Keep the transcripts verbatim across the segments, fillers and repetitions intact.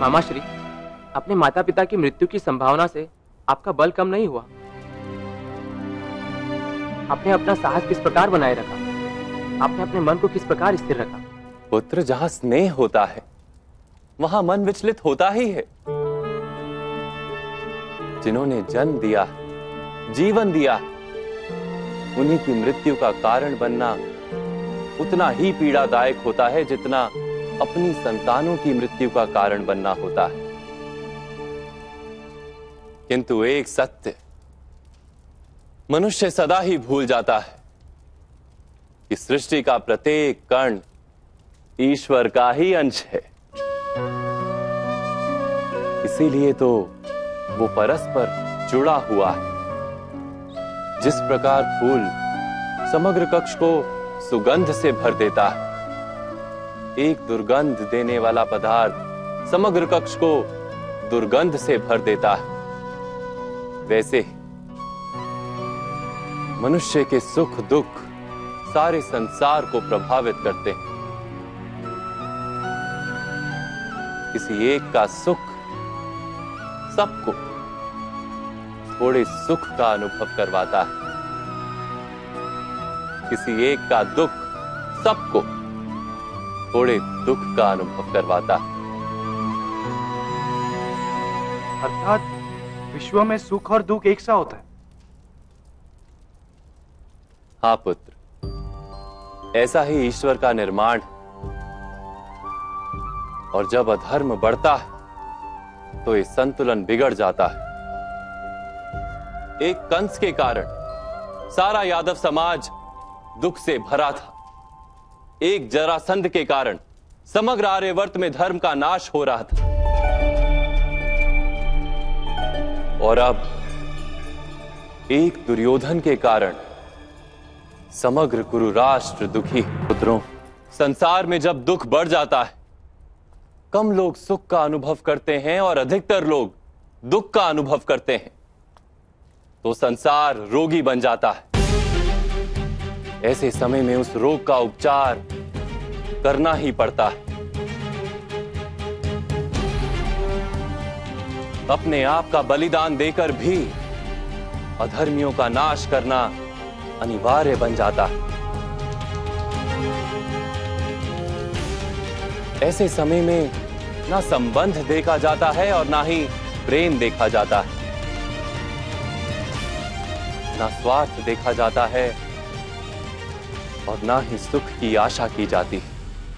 मामा श्री, अपने माता पिता की मृत्यु की संभावना से आपका बल कम नहीं हुआ। आपने अपना साहस किस प्रकार बनाए रखा? आपने अपने मन को किस प्रकार स्थिर रखा? पुत्र, जहां स्नेह होता है वहां मन विचलित होता ही है। जिन्होंने जन्म दिया, जीवन दिया, उन्हीं की मृत्यु का कारण बनना उतना ही पीड़ादायक होता है जितना अपनी संतानों की मृत्यु का कारण बनना होता है। किंतु एक सत्य मनुष्य सदा ही भूल जाता है कि सृष्टि का प्रत्येक कण ईश्वर का ही अंश है। इसीलिए तो वो परस्पर जुड़ा हुआ है। जिस प्रकार फूल समग्र कक्ष को सुगंध से भर देता है, एक दुर्गंध देने वाला पदार्थ समग्र कक्ष को दुर्गंध से भर देता है, वैसे ही मनुष्य के सुख दुख सारे संसार को प्रभावित करते हैं। किसी एक का सुख सबको थोड़े सुख का अनुभव करवाता है, किसी एक का दुख सबको थोड़े दुख का अनुभव करवाता है। अर्थात विश्व में सुख और दुख एक सा होता है। हाँ पुत्र, ऐसा ही ईश्वर का निर्माण है। और जब अधर्म बढ़ता है तो ये संतुलन बिगड़ जाता है। एक कंस के कारण सारा यादव समाज दुख से भरा था। एक जरासंध के कारण समग्र आर्यवर्त में धर्म का नाश हो रहा था। और अब एक दुर्योधन के कारण समग्र कुरु राष्ट्र दुखी है। पुत्रों, संसार में जब दुख बढ़ जाता है, कम लोग सुख का अनुभव करते हैं और अधिकतर लोग दुख का अनुभव करते हैं, तो संसार रोगी बन जाता है। ऐसे समय में उस रोग का उपचार करना ही पड़ता है। अपने आप का बलिदान देकर भी अधर्मियों का नाश करना अनिवार्य बन जाता है। ऐसे समय में ना संबंध देखा जाता है और ना ही प्रेम देखा जाता है, ना स्वार्थ देखा जाता है और ना ही सुख की आशा की जाती है।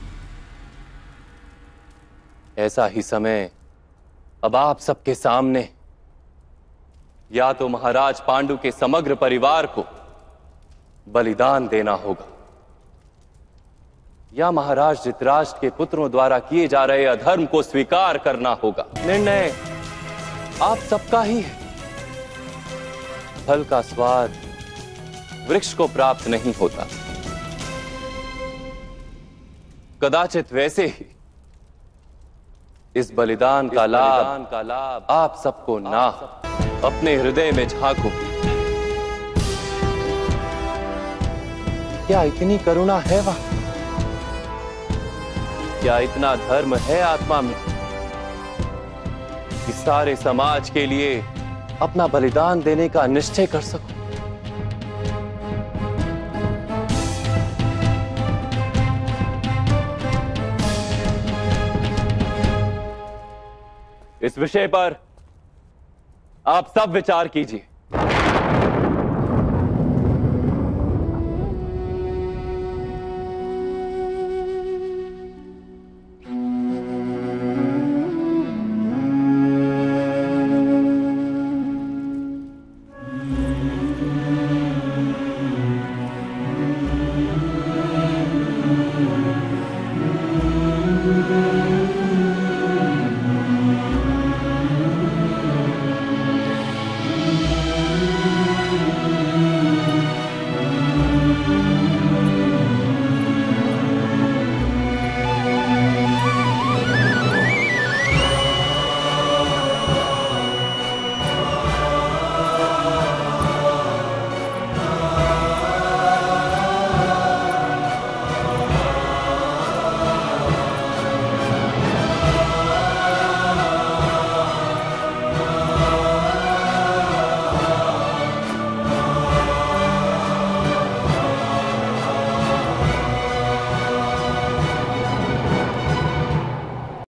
ऐसा ही समय अब आप सबके सामने या तो महाराज पांडु के समग्र परिवार को बलिदान देना होगा, या महाराज धृतराष्ट्र के पुत्रों द्वारा किए जा रहे अधर्म को स्वीकार करना होगा। निर्णय आप सबका ही है। फल का स्वाद वृक्ष को प्राप्त नहीं होता। कदाचित वैसे ही इस बलिदान का लाभ का लाभ आप सबको ना अपने हृदय में झांको। क्या इतनी करुणा है वहां? क्या इतना धर्म है आत्मा में कि सारे समाज के लिए अपना बलिदान देने का निश्चय कर सको? इस विषय पर आप सब विचार कीजिए।